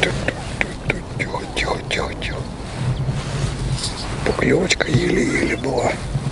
Тихо, тихо, тихо, тихо. Поклевочка еле-еле была.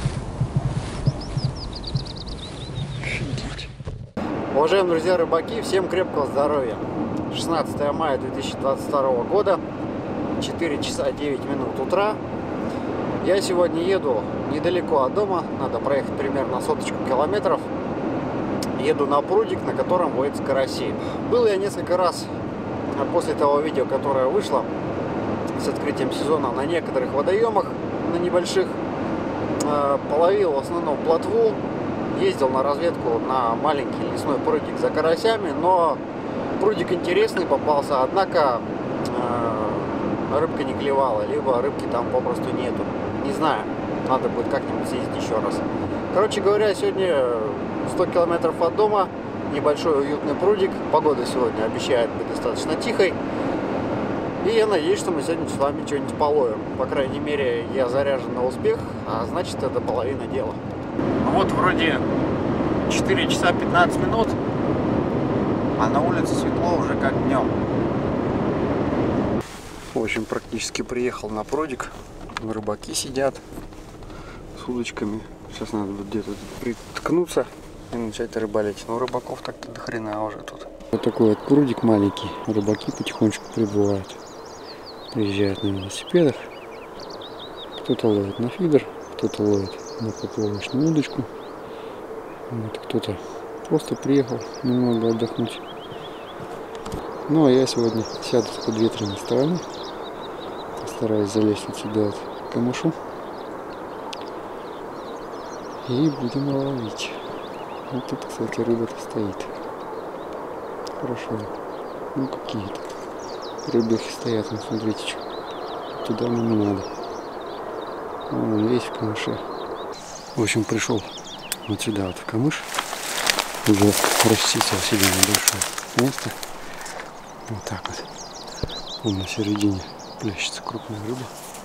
Офигеть. Уважаемые друзья рыбаки, всем крепкого здоровья. 16 мая 2022 года, 4 часа 9 минут утра. Я сегодня еду недалеко от дома, надо проехать примерно соточку километров. Еду на прудик, на котором водятся караси. Был я несколько раз после того видео, которое вышло с открытием сезона на некоторых водоемах, на небольших. Половил в основном плотву, ездил на разведку на маленький лесной прудик за карасями, но прудик интересный попался, однако рыбка не клевала, либо рыбки там попросту нету. Не знаю, надо будет как-нибудь съездить еще раз. Короче говоря, сегодня 100 километров от дома, небольшой уютный прудик. Погода сегодня обещает быть достаточно тихой. И я надеюсь, что мы сегодня с вами что-нибудь половим. По крайней мере, я заряжен на успех, а значит, это половина дела. Ну вот, вроде 4 часа 15 минут, а на улице светло уже как днем. В общем, практически приехал на прудик. Рыбаки сидят с удочками. Сейчас надо будет где-то приткнуться и начать рыбалить. Но рыбаков так-то до хрена уже тут. Вот такой вот прудик маленький. Рыбаки потихонечку прибывают. Приезжают на велосипедах. Кто-то ловит на фидер, кто-то ловит на поплавочную удочку. Вот, кто-то просто приехал немного отдохнуть. Ну а я сегодня сяду с подветренной стороны. Постараюсь залезть отсюда от камышу. И будем ловить. Вот тут, кстати, рыба-то стоит. Хорошо. Ну какие-то рыбехи стоят, ну смотрите, что. Туда нам не надо. Он весь в камыше. В общем, пришел вот сюда вот в камыш. Уже расчистил себе небольшое место. Вот так вот. Он на середине плещется крупная рыба.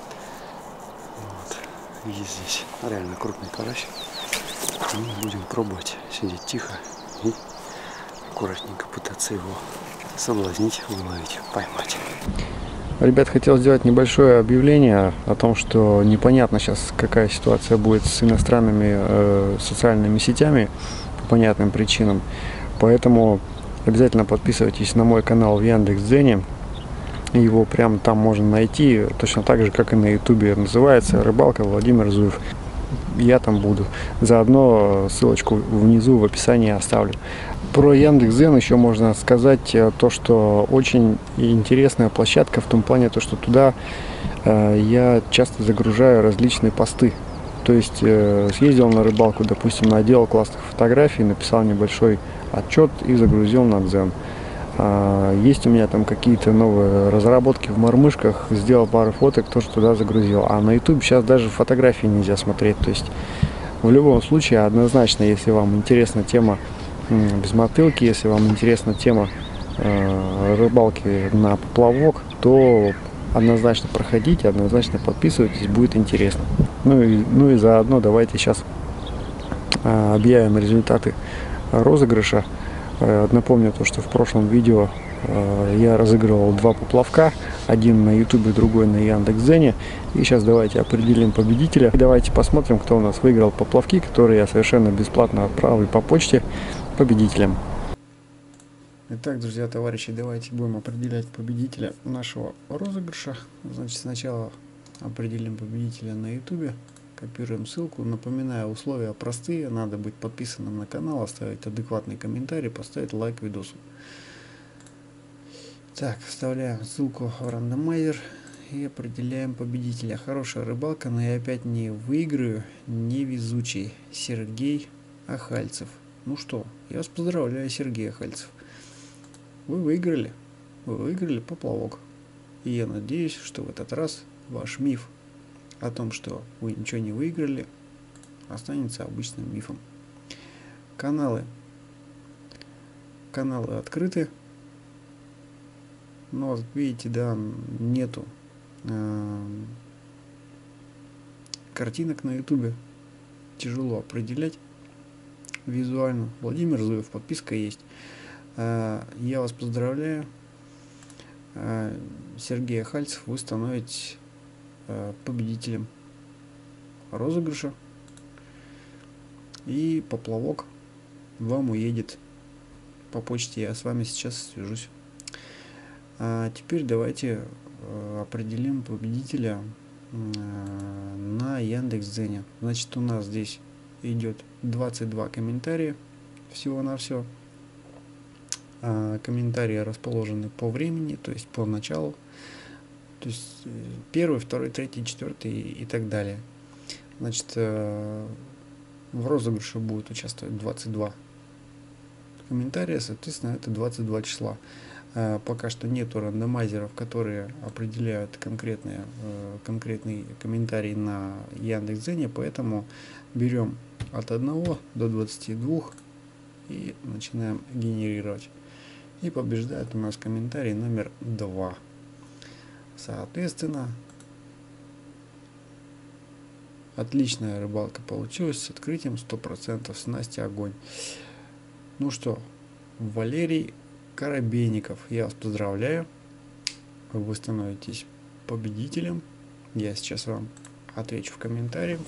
Вот. Есть здесь реально крупный карась. Мы будем пробовать сидеть тихо и аккуратненько пытаться его соблазнить, выловить, поймать. Ребят, хотел сделать небольшое объявление о том, что непонятно сейчас, какая ситуация будет с иностранными социальными сетями по понятным причинам. Поэтому обязательно подписывайтесь на мой канал в Яндекс.Дзене. Его прямо там можно найти, точно так же, как и на ютубе. Называется «Рыбалка Владимир Зуев». Я там буду. Заодно ссылочку внизу в описании оставлю. Про Яндекс.Дзен еще можно сказать то, что очень интересная площадка в том плане, то, что туда я часто загружаю различные посты. То есть съездил на рыбалку, допустим, наделал классных фотографий, написал небольшой отчет и загрузил на Дзен. Есть у меня там какие-то новые разработки в мормышках, сделал пару фоток, тоже туда загрузил. А на YouTube сейчас даже фотографии нельзя смотреть. То есть в любом случае, однозначно, если вам интересна тема без мотылки, если вам интересна тема рыбалки на поплавок, то однозначно проходите, однозначно подписывайтесь, будет интересно. Ну и заодно давайте сейчас объявим результаты розыгрыша. Напомню то, что в прошлом видео я разыгрывал два поплавка, один на ютубе, другой на Яндекс.Дзене. И сейчас давайте определим победителя. Давайте посмотрим, кто у нас выиграл поплавки, которые я совершенно бесплатно отправлю по почте победителям. Итак, друзья, товарищи, давайте будем определять победителя нашего розыгрыша. Значит, сначала определим победителя на ютубе. Копируем ссылку. Напоминаю, условия простые. Надо быть подписанным на канал, оставить адекватный комментарий, поставить лайк видосу. Так, вставляем ссылку в рандомайзер и определяем победителя. Хорошая рыбалка, но я опять не выиграю. Невезучий Сергей Ахальцев. Ну что, я вас поздравляю, Сергей Ахальцев. Вы выиграли. Вы выиграли поплавок. И я надеюсь, что в этот раз ваш миф о том, что вы ничего не выиграли, останется обычным мифом. Каналы открыты, но вот видите, да, нету картинок на ютубе, тяжело определять визуально. Владимир Зуев, подписка есть. Я вас поздравляю. Сергея Хальцев вы становитесь победителем розыгрыша. И поплавок вам уедет по почте. Я с вами сейчас свяжусь. А теперь давайте определим победителя на Яндекс.Дзене. Значит, у нас здесь идет 22 комментария всего-навсего. Комментарии расположены по времени, то есть по началу. То есть 1, 2, 3, 4 и так далее. Значит, в розыгрыше будет участвовать 22 комментария, соответственно, это 22 числа. Пока что нету рандомайзеров, которые определяют конкретный комментарий на Яндекс.Дзене, поэтому берем от 1 до 22 и начинаем генерировать. И побеждает у нас комментарий номер 2. Соответственно, отличная рыбалка получилась с открытием 100%, снасти огонь. Ну что, Валерий Коробейников, я вас поздравляю. Вы становитесь победителем. Я сейчас вам отвечу в комментарии.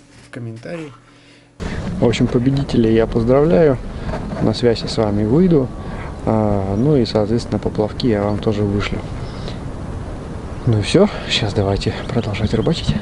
В общем, победителей я поздравляю. На связь я с вами выйду. Ну и, соответственно, поплавки я вам тоже вышлю. Ну и все. Сейчас давайте продолжать рыбачить.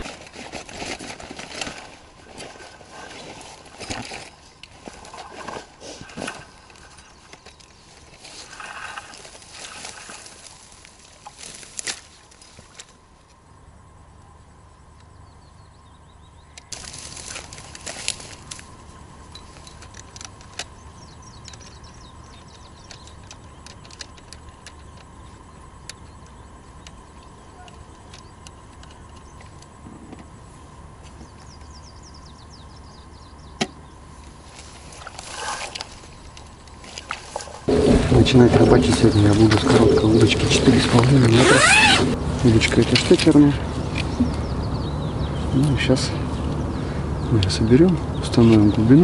Начинать рыбачить сегодня я буду с короткой удочки 4,5 метра. Удочка эта штекерная. Ну и сейчас мы ее соберем, установим глубину.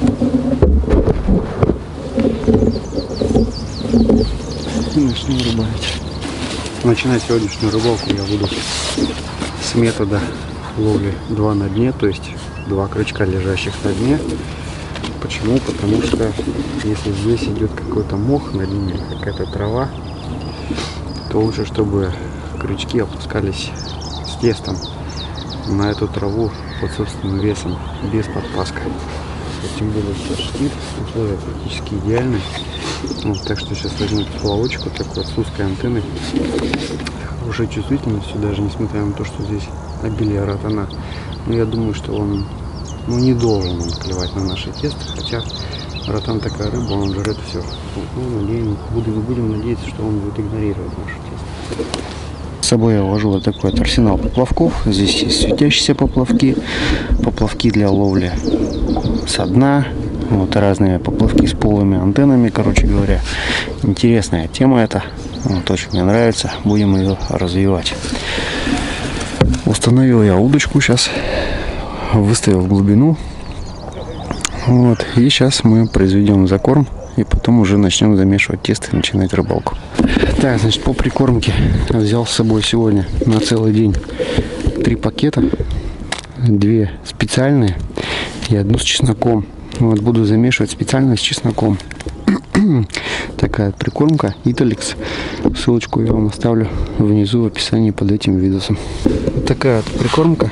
И начнем рыбалить. Начинать сегодняшнюю рыбалку я буду с метода ловли 2 на дне, то есть 2 крючка, лежащих на дне. Почему? Потому что если здесь идет какой-то мох на дне, какая-то трава, то лучше, чтобы крючки опускались с тестом на эту траву под собственным весом, без подпаска. Тем более сейчас штиль, условия практически идеальные. Вот, так что сейчас возьму поплавочку такой с узкой антенной, хорошей чувствительностью, даже несмотря на то, что здесь обилие ротана. Но я думаю, что он не должен он клевать на наше тесто, хотя ротан такая рыба, он жрет все. Ну, будем надеяться, что он будет игнорировать наше тесто. С собой я вожу вот такой вот арсенал поплавков. Здесь есть светящиеся поплавки, поплавки для ловли со дна, вот разные поплавки с полыми антеннами, короче говоря. Интересная тема эта, вот, очень мне нравится, будем ее развивать. Установил я удочку сейчас, выставил глубину, вот, и сейчас мы произведем закорм и потом уже начнем замешивать тесто и начинать рыбалку. Так, значит, по прикормке взял с собой сегодня на целый день 3 пакета, 2 специальные и 1 с чесноком. Вот, буду замешивать специально с чесноком. Такая прикормка Италикс. Ссылочку я вам оставлю внизу в описании под этим видосом. Вот такая вот прикормка.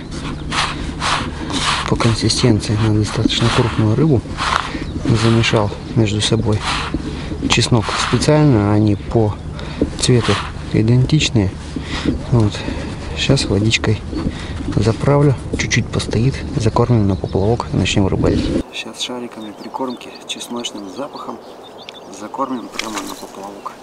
По консистенции на достаточно крупную рыбу. Замешал между собой чеснок специально, они по цвету идентичные. Вот. Сейчас водичкой заправлю, чуть-чуть постоит, закормим на поплавок и начнем рыбалить. Сейчас шариками прикормки с чесночным запахом закормим прямо на поплавок.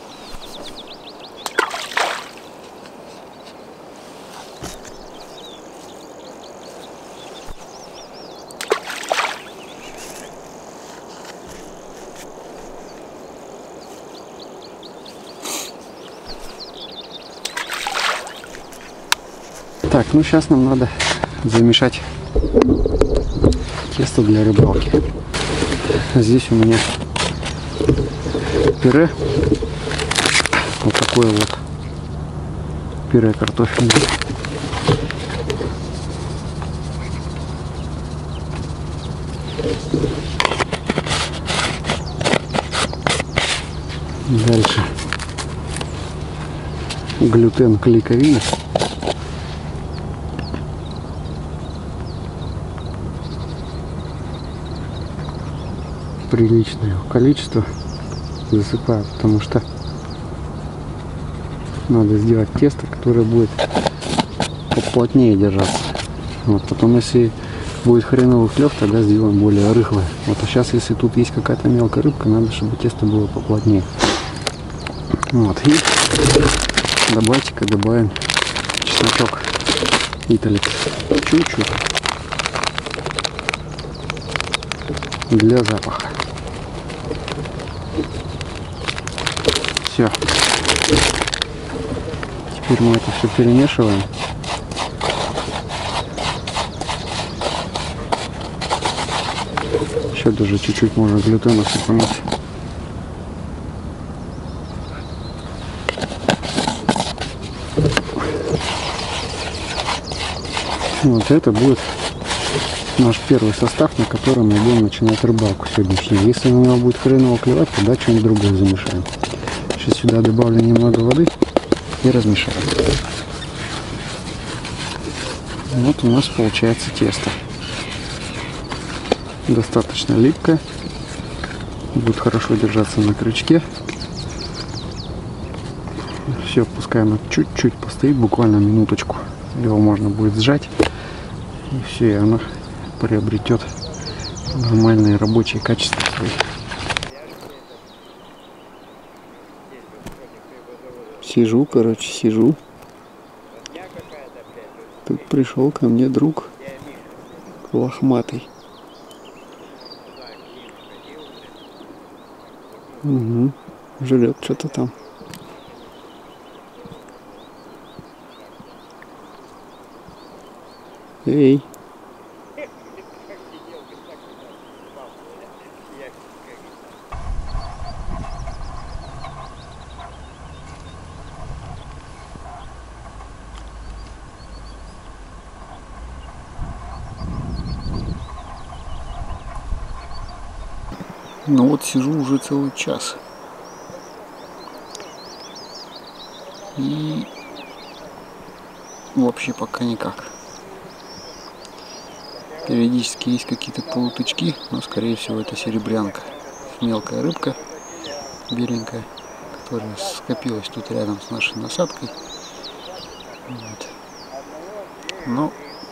Так, ну сейчас нам надо замешать тесто для рыбалки. Здесь у меня пюре вот такое вот пюре картофельное. Дальше глютен клейковина. Приличное количество засыпаю, потому что надо сделать тесто, которое будет поплотнее держаться. Вот, потом, если будет хреновый клев, тогда сделаем более рыхлое. Вот, а сейчас, если тут есть какая-то мелкая рыбка, надо, чтобы тесто было поплотнее. Вот, и давайте-ка добавим чесночок Италикс. Чуть-чуть. Для запаха. Все. Теперь мы это все перемешиваем. Еще даже чуть-чуть можно глютена сыпануть. Вот это будет наш первый состав, на котором мы будем начинать рыбалку сегодняшнюю. Если на него будет хреново клевать, тогда что-нибудь другое замешаем. Сейчас сюда добавлю немного воды и размешаю. Вот у нас получается тесто. Достаточно липкое. Будет хорошо держаться на крючке. Все, пускай оно чуть-чуть постоит, буквально минуточку. Его можно будет сжать. И все, и оно приобретет нормальные рабочие качества свои. Сижу, короче, сижу. Тут пришел ко мне друг лохматый. Угу. Жрет что-то там. Эй. Ну вот сижу уже целый час. И вообще пока никак. Периодически есть какие-то полутычки, но скорее всего это серебрянка. Мелкая рыбка, беленькая, которая скопилась тут рядом с нашей насадкой. Вот. Но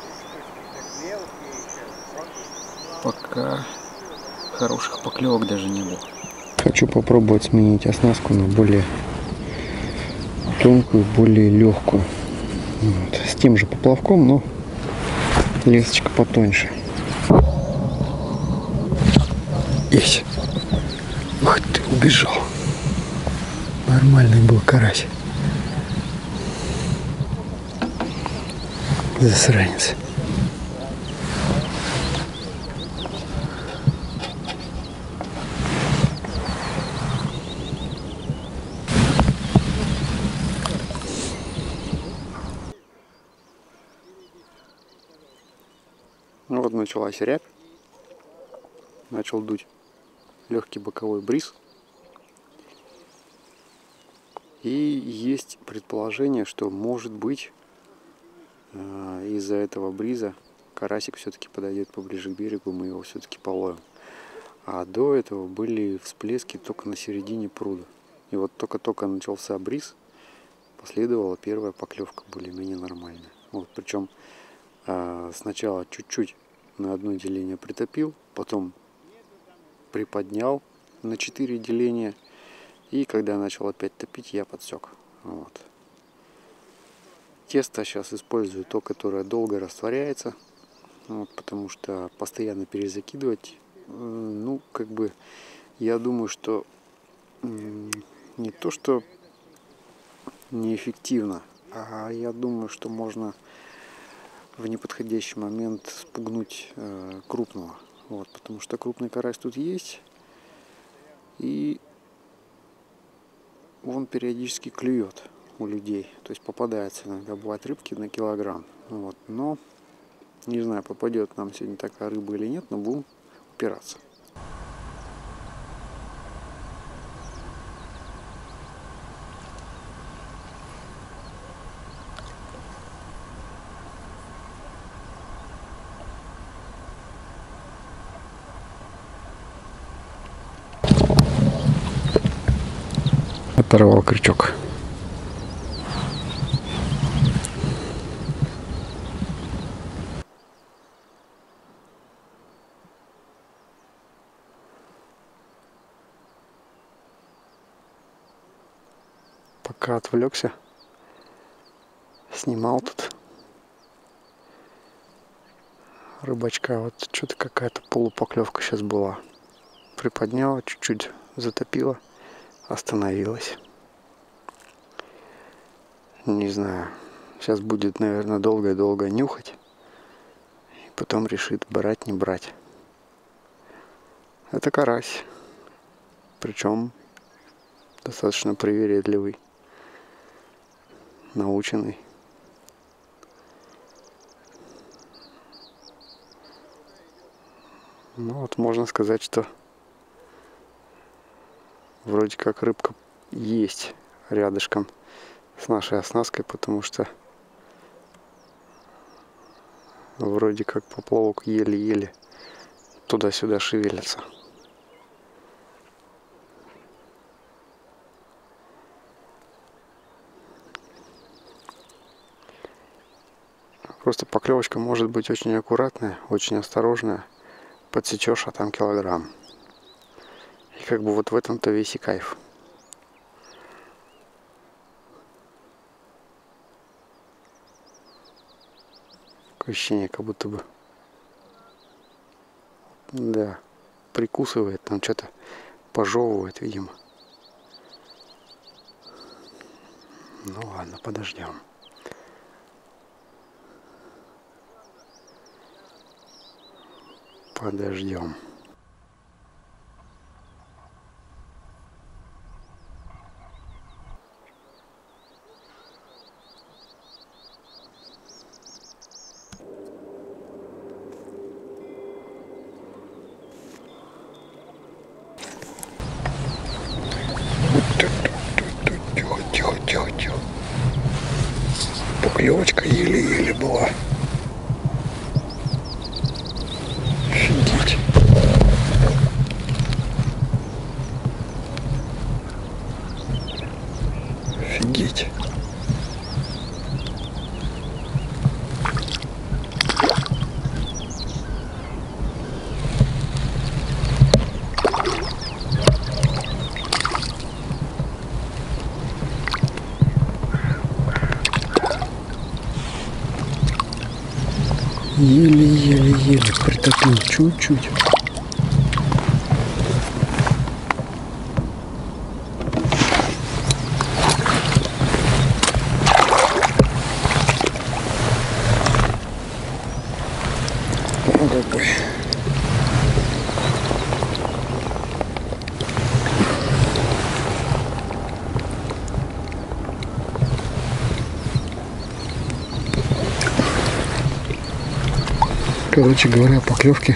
пока хороших поклевок даже не было. Хочу попробовать сменить оснастку на более тонкую, более легкую. Вот. С тем же поплавком, но лесочка потоньше. Есть. Ух ты, убежал. Нормальный был карась. Засранец. Ну вот началась рябь, начал дуть легкий боковой бриз, и есть предположение, что может быть из-за этого бриза карасик все-таки подойдет поближе к берегу, мы его все-таки половим. А до этого были всплески только на середине пруда, и вот только-только начался бриз, последовала первая поклевка более-менее нормальная. Вот, причем сначала чуть-чуть на одно деление притопил, потом приподнял на 4 деления, и когда начал опять топить, я подсек. Вот. Тесто сейчас использую то, которое долго растворяется, вот, потому что постоянно перезакидывать, ну, как бы, я думаю, что не то, что неэффективно, а я думаю, что можно в неподходящий момент спугнуть крупного. Вот, потому что крупный карась тут есть, и он периодически клюет. у людей. То есть попадается иногда, бывает, рыбки на килограмм. Вот. Но не знаю, попадет нам сегодня такая рыба или нет, но будем упираться. Оторвал крючок. Пока отвлекся, снимал тут рыбачка. Вот что-то какая-то полупоклевка сейчас была. Приподняла, чуть-чуть затопила, остановилась. Не знаю. Сейчас будет, наверное, долго-долго нюхать. И потом решит, брать, не брать. Это карась. Причем достаточно привередливый. Наученный. Ну вот можно сказать, что вроде как рыбка есть рядышком с нашей оснасткой, потому что вроде как поплавок еле-еле туда-сюда шевелится. Просто поклевочка может быть очень аккуратная, очень осторожная. Подсечешь, а там килограмм. И как бы вот в этом-то весь и кайф. Такое ощущение, как будто бы, да, прикусывает, там что-то пожевывает, видимо. Ну ладно, подождем. Подождем. Тихо, тихо, тихо, тихо. Поклевочка еле-еле была. Офигеть. Офигеть. Еле-еле-еле притопил чуть-чуть. Ну какой. Короче говоря, поклевки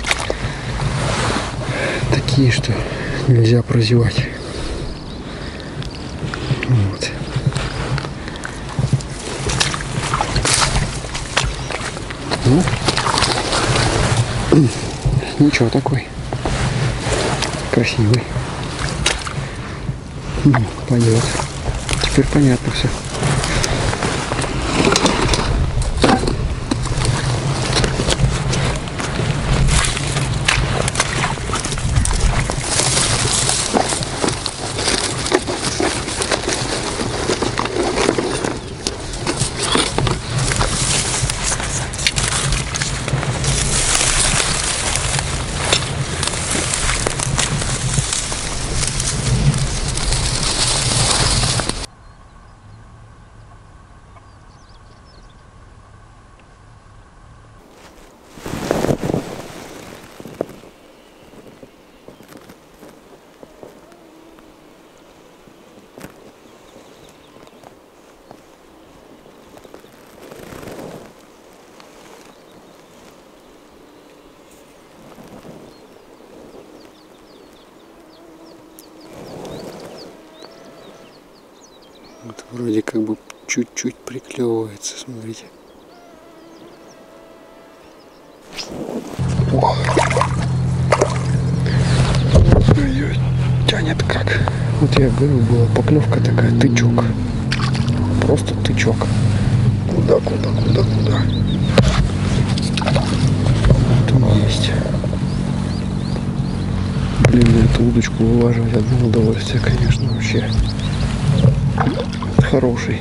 такие, что нельзя прозевать. Вот. Ну, ничего такой. Красивый. Пойдет. Теперь понятно все. Вот, вроде как бы чуть-чуть приклевывается, смотрите. О! Ой-ой, тянет как. Вот я говорю, была поклевка такая, тычок. Просто тычок. Куда? Вот он есть. Блин, эту удочку вылаживать одно удовольствие, конечно, вообще. Хороший.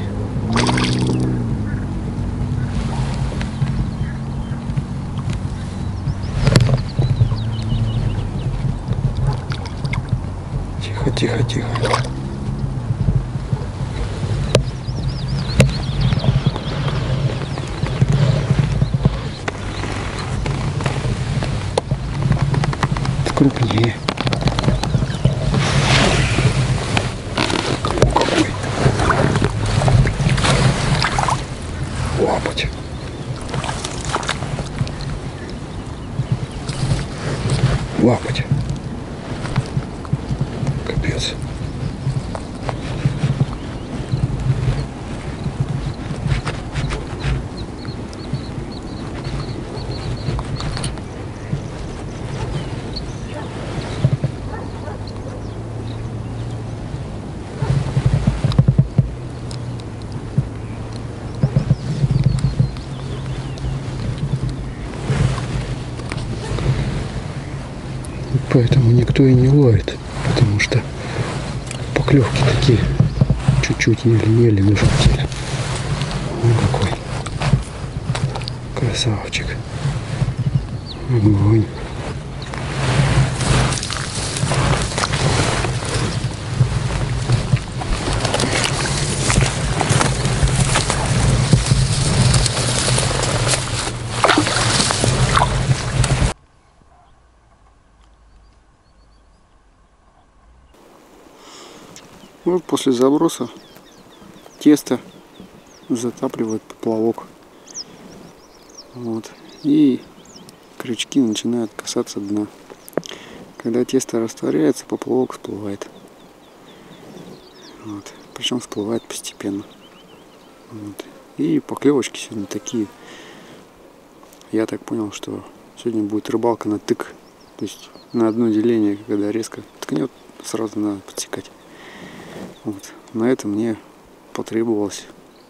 Тихо. Крупнее. Какой? Лапоть. Лапоть. Капец. Поэтому никто и не ловит, потому что поклевки такие чуть-чуть еле-еле нажертели. Ну какой красавчик. Огонь. Вот после заброса тесто затапливает поплавок. Вот. И крючки начинают касаться дна. Когда тесто растворяется, поплавок всплывает. Вот. Причем всплывает постепенно. Вот. И поклевочки сегодня такие. Я так понял, что сегодня будет рыбалка на тык. То есть на одно деление, когда резко ткнет, сразу надо подсекать. Вот. На это мне потребовалось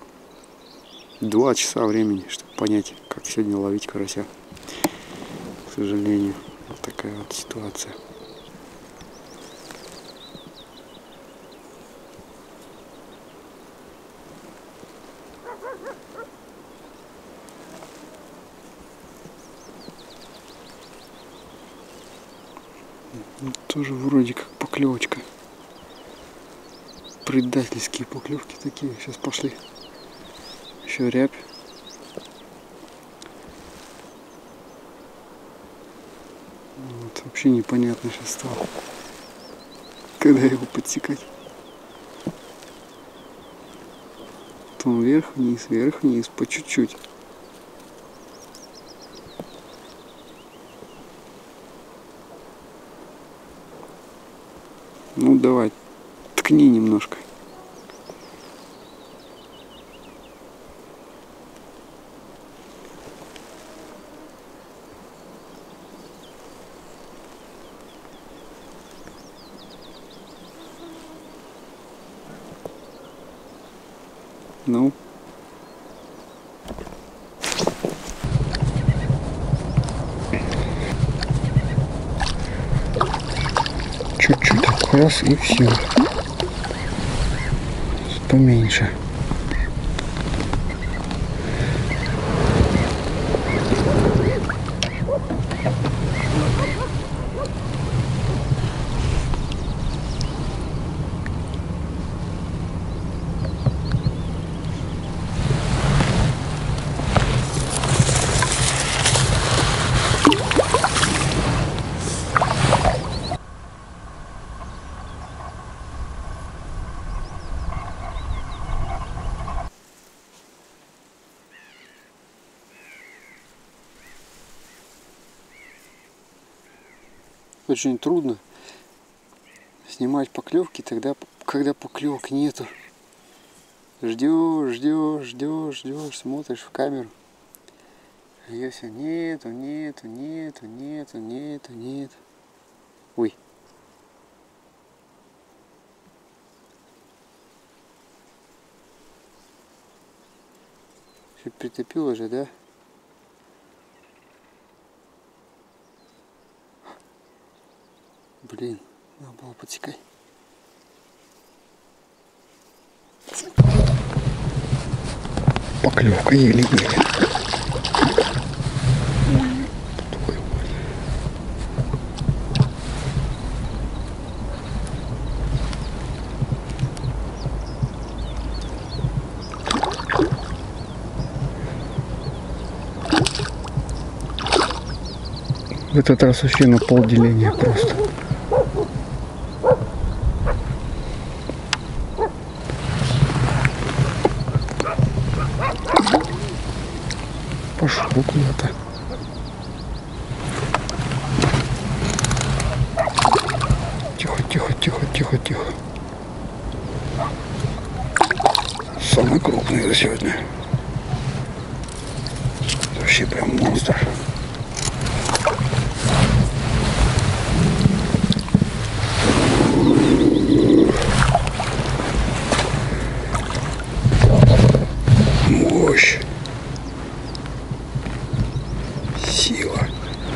2 часа времени, чтобы понять, как сегодня ловить карася. К сожалению, вот такая вот ситуация. Тоже вроде как поклевочка. Предательские поклевки такие сейчас пошли. Еще рябь. Вот, вообще непонятно сейчас стало, когда его подсекать. То он вверх-вниз, по чуть-чуть. Ну давай, ткни немножко. Ну. Чуть-чуть так раз и все. Поменьше. Очень трудно снимать поклевки тогда, когда поклевок нету. Ждешь, ждешь, ждешь, ждешь, смотришь в камеру. Ее все нету, нету, нету, нету, нету, нету. Ой. Чуть притопило же, да? Блин, надо было подсекать. Поклевка еле-еле. В этот раз вообще на полделения просто. Пошел куда-то. Тихо, тихо, тихо, тихо, тихо. Самый крупный за сегодня. Вообще прям монстр. Мощь. Сила.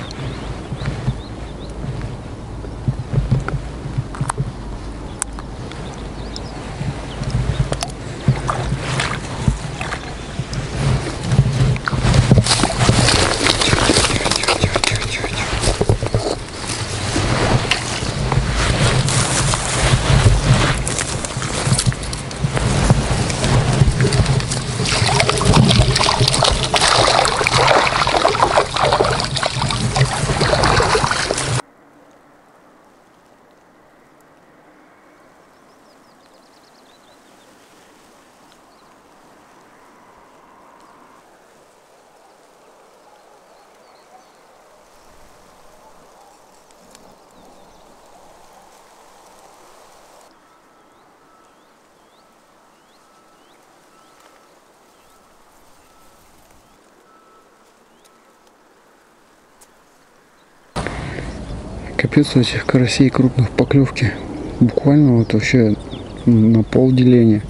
Капец у этих карасей крупных поклевки. Буквально вот вообще на полделения.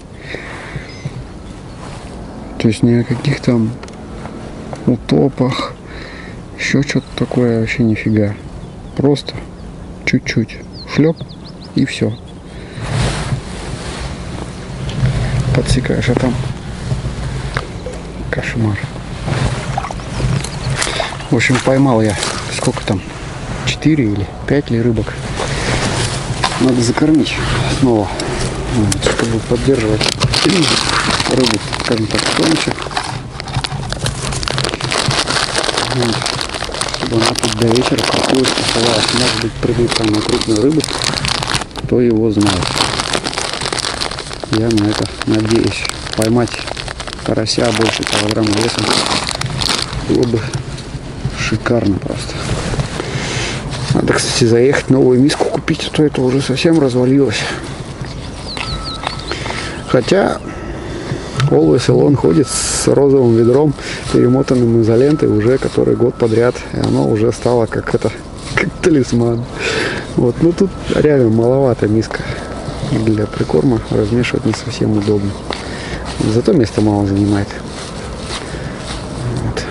То есть ни о каких там утопах, еще что-то такое вообще нифига. Просто чуть-чуть шлеп и все. Подсекаешь, а там кошмар. В общем, поймал я сколько там? 4 или 5 ли рыбок. Надо закормить снова, чтобы поддерживать рыбу, скажем так, тоньше. Чтобы она тут до вечера какую-то оставалась. Может быть, прыгает там на крупную рыбу, кто его знает. Я на это надеюсь. Поймать карася больше килограмма весом было бы шикарно просто. Надо, кстати, заехать, новую миску купить, а то это уже совсем развалилось. Хотя Always Alone ходит с розовым ведром, перемотанным изолентой уже который год подряд. И оно уже стало как талисман. Вот, ну тут реально маловато миска. Для прикорма размешивать не совсем удобно. Зато места мало занимает. Вот.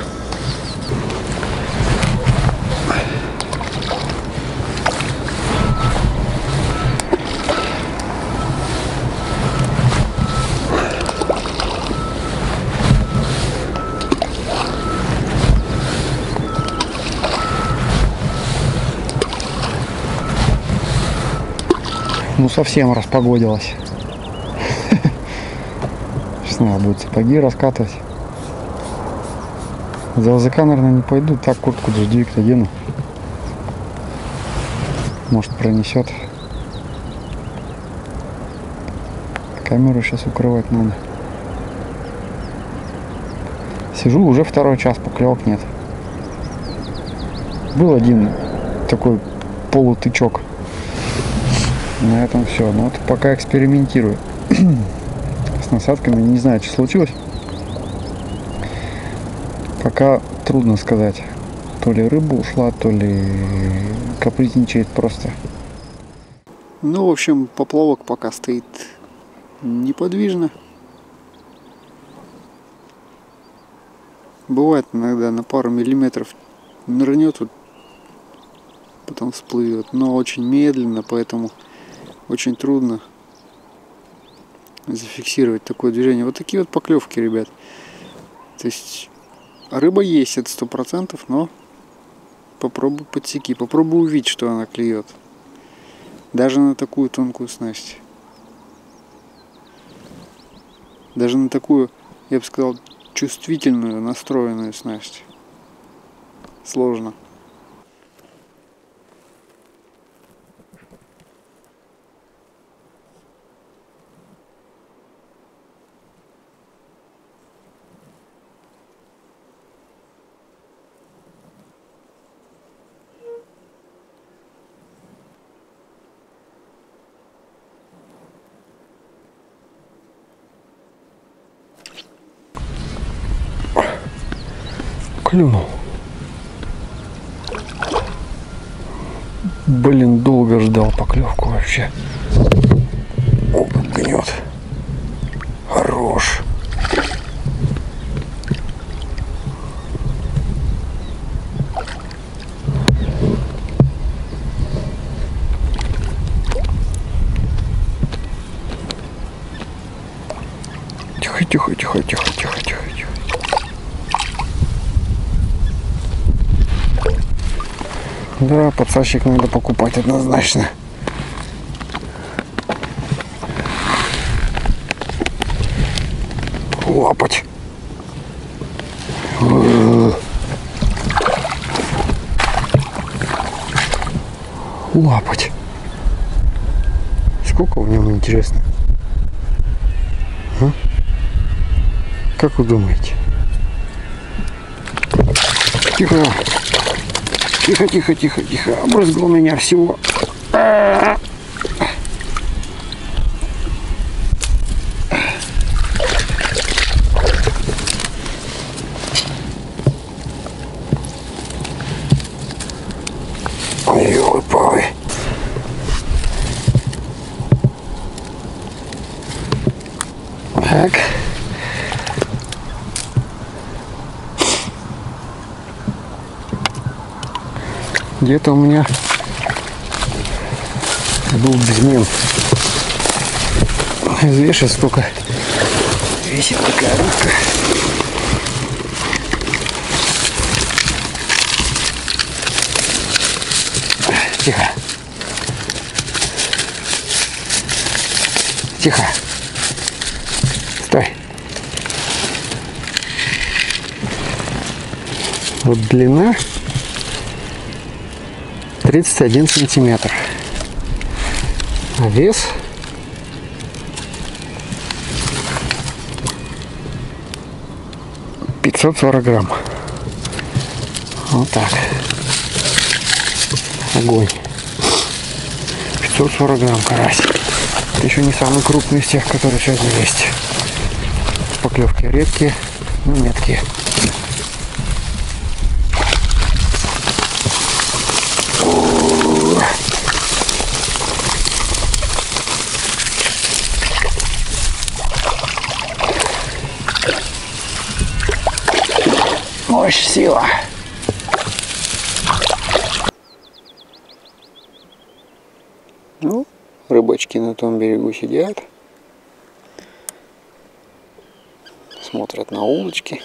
Ну совсем распогодилось. Сейчас надо будет сапоги раскатывать. За языка, наверное, не пойду. Так куртку дождевик надену. Может, пронесет. Камеру сейчас укрывать надо. Сижу уже второй час, поклевок нет. Был один такой полутычок. На этом все. Ну вот пока экспериментирую. с насадками. Не знаю, что случилось. Пока трудно сказать. То ли рыба ушла, то ли капризничает просто. Ну, в общем, поплавок пока стоит неподвижно. Бывает иногда на пару миллиметров нырнет, вот, потом всплывет, но очень медленно, поэтому очень трудно зафиксировать такое движение. Вот такие вот поклевки, ребят. То есть рыба есть, это 100%, но попробуй подсеки, попробуй увидеть, что она клюет. Даже на такую тонкую снасть. Даже на такую, я бы сказал, чувствительную, настроенную снасть. Сложно. Клюнул. Блин, долго ждал поклевку вообще. О, как гнет. Хорош. Тихо, тихо, тихо, тихо, тихо, тихо, тихо. Да, подсадчик надо покупать однозначно. Лапать. Лапать. Сколько в нем, интересно? А? Как вы думаете? Тихо. Тихо, тихо, тихо, тихо. Обрызгал меня всего. Ёлы-палы. Так. Где-то у меня был безмен. Вешает столько. Весит такая рыбка. Тихо. Тихо. Стой. Вот длина 31 сантиметр. А вес 540 грамм. Вот так. Огонь. 540 грамм карась. Это еще не самый крупный из тех, которые сегодня есть. Поклевки редкие, но меткие. Мощь, сила. Ну, рыбачки на том берегу сидят, смотрят на удочки.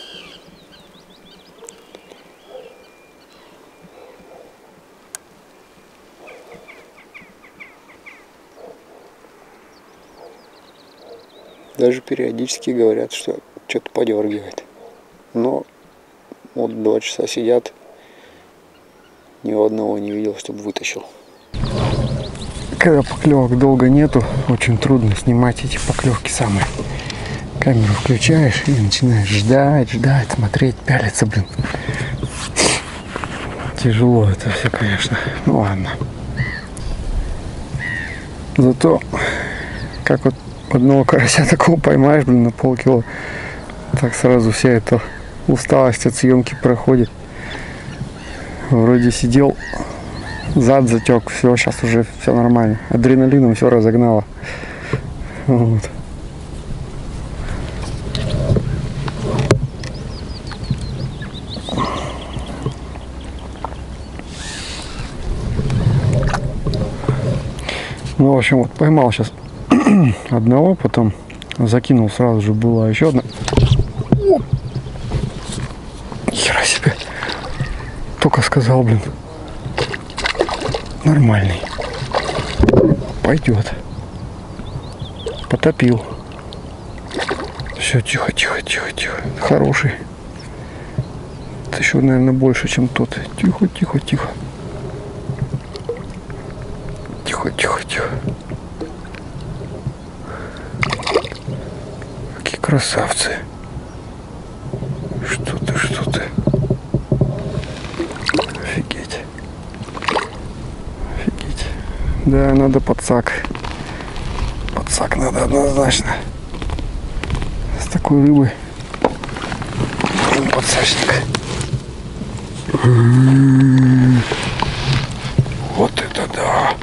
Даже периодически говорят, что что-то подергивает. Но вот 2 часа сидят, ни одного не видел, чтобы вытащил. Когда поклевок долго нету, очень трудно снимать эти поклевки самые. Камеру включаешь и начинаешь ждать, смотреть, пялиться, блин. Тяжело это все, конечно. Ну ладно. Зато, как вот Одного карася такого поймаешь, блин, на полкило. Так сразу вся эта усталость от съемки проходит. Вроде сидел, зад затек, все, сейчас уже все нормально. Адреналином все разогнало. Вот. Ну, в общем, вот поймал сейчас одного, потом закинул сразу же, была еще одна. Хера себе. Только сказал, блин. Нормальный. Пойдет. Потопил. Все, тихо, тихо, тихо, тихо. Хороший. Это еще, наверное, больше, чем тот. Тихо, тихо, тихо. Тихо, тихо, тихо. Какие красавцы. Что ты, что ты. Офигеть. Офигеть. Да, надо подсак. Подсак надо однозначно. С такой рыбой. Подсачник. Вот это да.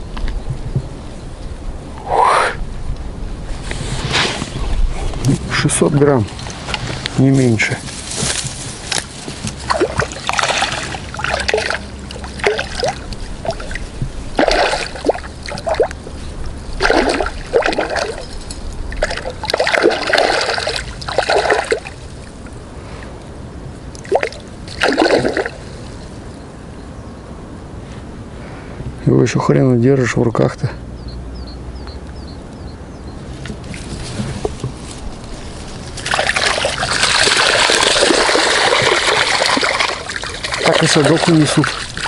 600 грамм, не меньше. Его еще хрен держишь в руках-то. Так и садок унесут.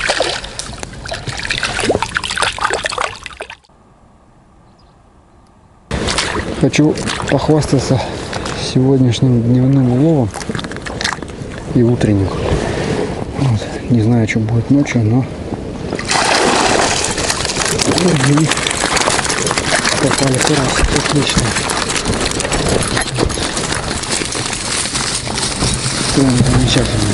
Хочу похвастаться сегодняшним дневным уловом и утренним. Вот. Не знаю, что будет ночью, но попали карасик, отлично. Прям замечательно.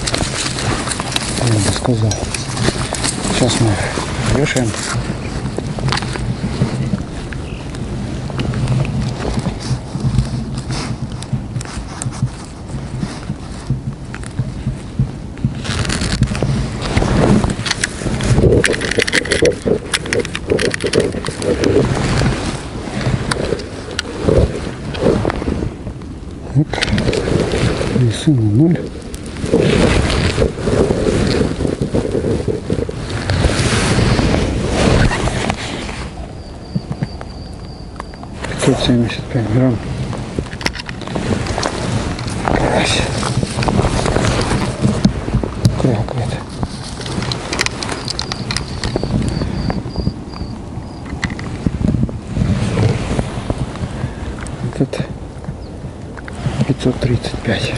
Я бы сказал. Сейчас мы вешаем. Весы на 0. Тут 75 грамм. Карась. Крякает. Этот 535.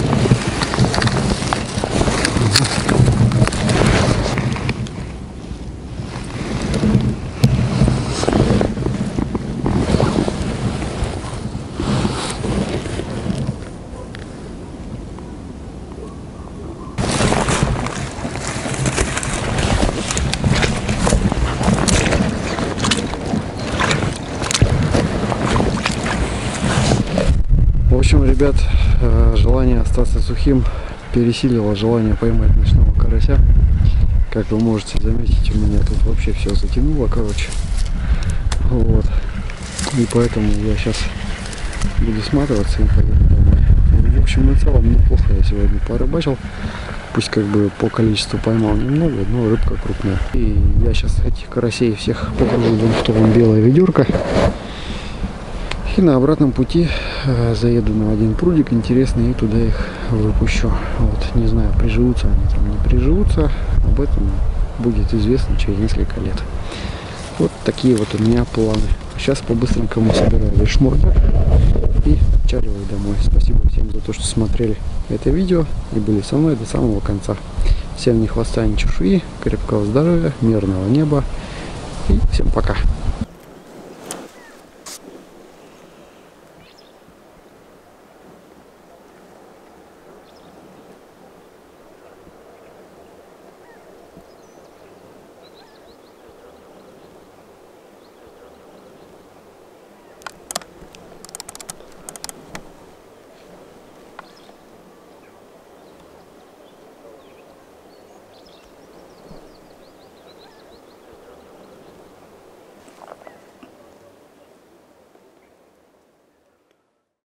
В общем, ребят, желание остаться сухим пересилило желание поймать ночного карася. Как вы можете заметить, у меня тут вообще все затянуло, короче. Вот. И поэтому я сейчас буду сматываться и поеду домой. В общем, на целом неплохо я сегодня порыбачил. Пусть как бы по количеству поймал немного, но рыбка крупная. И я сейчас этих карасей всех покажу в том белое ведерко. И на обратном пути заеду на один прудик интересный и туда их выпущу. Вот, не знаю, приживутся они там, не приживутся. Об этом будет известно через несколько лет. Вот такие вот у меня планы. Сейчас по-быстренькому собираю весь шмурдяк и отчаливаю домой. Спасибо всем за то, что смотрели это видео и были со мной до самого конца. Всем ни хвоста, ни чешуи, крепкого здоровья, мирного неба и всем пока.